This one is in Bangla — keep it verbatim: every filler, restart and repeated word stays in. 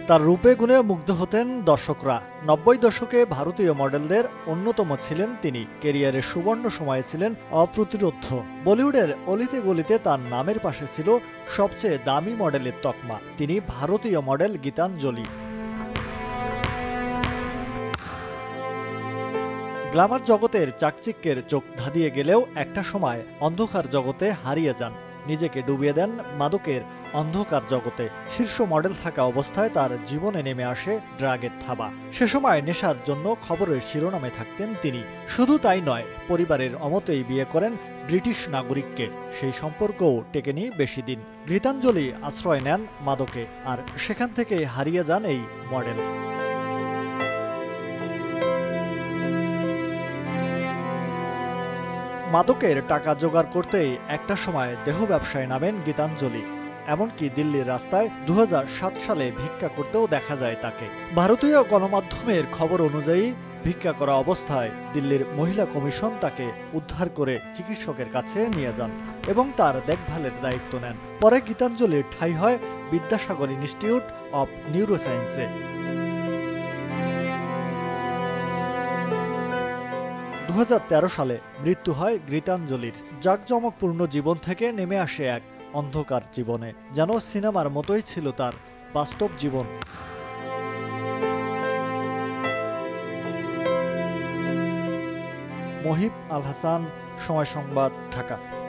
তার রূপে গুণে মুগ্ধ হতেন দর্শকরা। নব্বই দশকে ভারতীয় মডেলদের অন্যতম ছিলেন তিনি। ক্যারিয়ারের সুবর্ণ সময়ে ছিলেন অপ্রতিরোধ্য। বলিউডের অলিতে গলিতে তার নামের পাশে ছিল সবচেয়ে দামি মডেলের তকমা। তিনি ভারতীয় মডেল গীতাঞ্জলি। গ্ল্যামার জগতের চাকচিক্যের চোখ ধাঁধিয়ে গেলেও একটা সময় অন্ধকার জগতে হারিয়ে যান। নিজেকে ডুবিয়ে দেন মাদকের অন্ধকার জগতে। শীর্ষ মডেল থাকা অবস্থায় তার জীবনে নেমে আসে ড্রাগের থাবা। সে সময় নেশার জন্য খবরের শিরোনামে থাকতেন তিনি। শুধু তাই নয়, পরিবারের অমতেই বিয়ে করেন ব্রিটিশ নাগরিককে। সেই সম্পর্কও টেকেনি বেশি দিন। গীতাঞ্জলি আশ্রয় নেন মাদকে, আর সেখান থেকে হারিয়ে যান এই মডেল। মাদকের টাকা জোগাড় করতেই একটা সময় দেহ ব্যবসায় নামেন গীতাঞ্জলি। এমনকি দিল্লির রাস্তায় দু হাজার সাত সালে ভিক্ষা করতেও দেখা যায় তাকে। ভারতীয় গণমাধ্যমের খবর অনুযায়ী ভিক্ষা করা অবস্থায় দিল্লির মহিলা কমিশন তাকে উদ্ধার করে চিকিৎসকের কাছে নিয়ে যান এবং তার দেখভালের দায়িত্ব নেন। পরে গীতাঞ্জলির ঠাঁই হয় বিদ্যাসাগর ইনস্টিটিউট অব নিউরোসায়েন্সে। দু হাজার তেরো সালে মৃত্যু হয় গীতাঞ্জলির। জাঁকজমকপূর্ণ জীবন থেকে নেমে আসে এক অন্ধকার জীবনে। যেন সিনেমার মতোই ছিল তার বাস্তব জীবন। মহিব আল হাসান, সময় সংবাদ, ঢাকা।